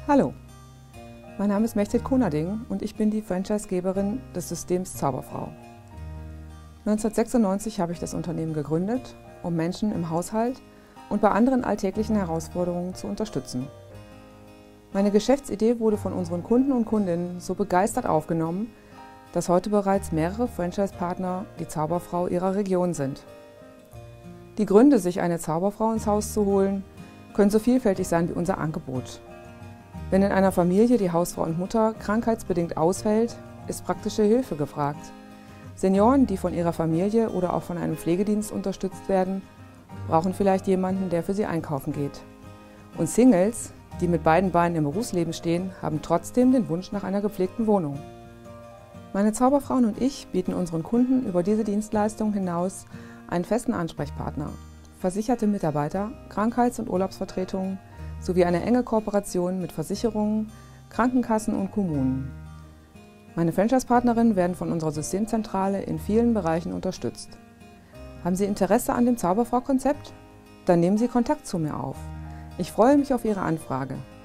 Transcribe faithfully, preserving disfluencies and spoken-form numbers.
Hallo, mein Name ist Mechthild Konading und ich bin die Franchisegeberin des Systems Zauberfrau. neunzehnhundertsechsundneunzig habe ich das Unternehmen gegründet, um Menschen im Haushalt und bei anderen alltäglichen Herausforderungen zu unterstützen. Meine Geschäftsidee wurde von unseren Kunden und Kundinnen so begeistert aufgenommen, dass heute bereits mehrere Franchise-Partner die Zauberfrau ihrer Region sind. Die Gründe, sich eine Zauberfrau ins Haus zu holen, können so vielfältig sein wie unser Angebot. Wenn in einer Familie die Hausfrau und Mutter krankheitsbedingt ausfällt, ist praktische Hilfe gefragt. Senioren, die von ihrer Familie oder auch von einem Pflegedienst unterstützt werden, brauchen vielleicht jemanden, der für sie einkaufen geht. Und Singles, die mit beiden Beinen im Berufsleben stehen, haben trotzdem den Wunsch nach einer gepflegten Wohnung. Meine Zauberfrauen und ich bieten unseren Kunden über diese Dienstleistung hinaus einen festen Ansprechpartner, versicherte Mitarbeiter, Krankheits- und Urlaubsvertretungen sowie eine enge Kooperation mit Versicherungen, Krankenkassen und Kommunen. Meine Franchise-Partnerinnen werden von unserer Systemzentrale in vielen Bereichen unterstützt. Haben Sie Interesse an dem Zauberfrau-Konzept? Dann nehmen Sie Kontakt zu mir auf. Ich freue mich auf Ihre Anfrage.